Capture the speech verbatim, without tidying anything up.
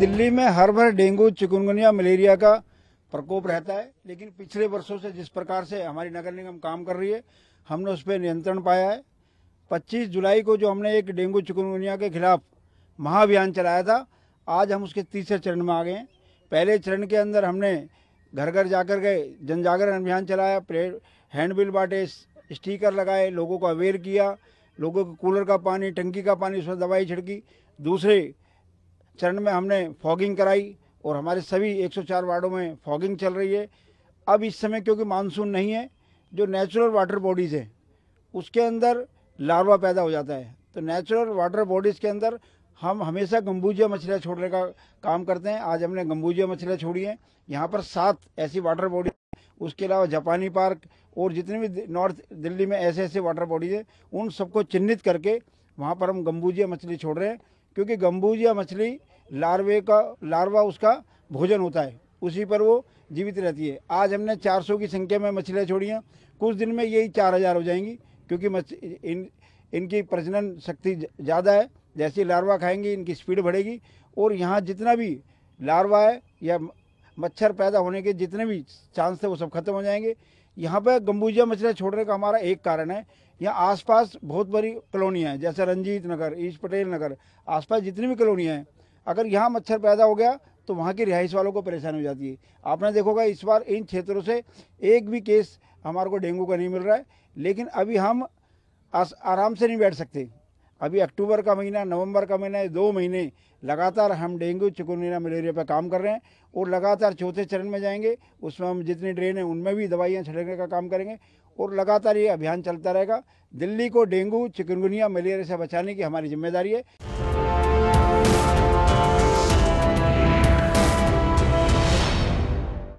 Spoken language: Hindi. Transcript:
दिल्ली में हर भर डेंगू, चिकुनगुनिया, मलेरिया का प्रकोप रहता है, लेकिन पिछले वर्षों से जिस प्रकार से हमारी नगर निगम काम कर रही है, हमने उस पर नियंत्रण पाया है। पच्चीस जुलाई को जो हमने एक डेंगू चिकुनगुनिया के खिलाफ महाअभियान चलाया था, आज हम उसके तीसरे चरण में आ गए हैं। पहले चरण के अंदर हमने घर घर जाकर के जन जागरण अभियान चलाया, हैंडबिल बांटे, स्टिकर लगाए, लोगों को अवेयर किया, लोगों को कूलर का पानी, टंकी का पानी, उसमें दवाई छिड़की। दूसरे चरण में हमने फॉगिंग कराई और हमारे सभी एक सौ चार वार्डों में फॉगिंग चल रही है। अब इस समय क्योंकि मानसून नहीं है, जो नेचुरल वाटर बॉडीज़ है उसके अंदर लार्वा पैदा हो जाता है, तो नेचुरल वाटर बॉडीज़ के अंदर हम हमेशा गंबूजिया मछलियाँ छोड़ने का काम करते हैं। आज हमने गंबूजिया मछलियाँ छोड़ी हैं। यहाँ पर सात ऐसी वाटर बॉडी, उसके अलावा जापानी पार्क और जितने भी नॉर्थ दिल्ली में ऐसे ऐसे वाटर बॉडीज़ हैं, उन सबको चिन्हित करके वहाँ पर हम गंबूजिया मछली छोड़ रहे हैं, क्योंकि गंबूजिया मछली लार्वे का लार्वा उसका भोजन होता है, उसी पर वो जीवित रहती है। आज हमने चार सौ की संख्या में मछलियाँ छोड़ी हैं, कुछ दिन में यही चार हज़ार हो जाएंगी, क्योंकि मछ इन इनकी प्रजनन शक्ति ज़्यादा है। जैसे लार्वा खाएंगी इनकी स्पीड बढ़ेगी, और यहाँ जितना भी लार्वा है या मच्छर पैदा होने के जितने भी चांस थे वो सब खत्म हो जाएंगे। यहाँ पर गंबूजिया मछलियाँ छोड़ने का हमारा एक कारण है, यहाँ आसपास बहुत बड़ी कॉलोनियाँ हैं, जैसे रंजीत नगर, ईस्ट पटेल नगर, आसपास जितनी भी कॉलोनियाँ हैं, अगर यहाँ मच्छर पैदा हो गया तो वहाँ के रिहाइश वालों को परेशानी हो जाती है। आपने देखोगा इस बार इन क्षेत्रों से एक भी केस हमारे को डेंगू का नहीं मिल रहा है, लेकिन अभी हम आराम से नहीं बैठ सकते। अभी अक्टूबर का महीना, नवंबर का महीना, दो महीने लगातार हम डेंगू, चिकुनगुनिया, मलेरिया पर काम कर रहे हैं, और लगातार चौथे चरण में जाएंगे। उसमें हम जितनी ड्रेन है उनमें भी दवाइयाँ छिड़कने का काम करेंगे, और लगातार ये अभियान चलता रहेगा। दिल्ली को डेंगू, चिकुनगुनिया, मलेरिया से बचाने की हमारी जिम्मेदारी है।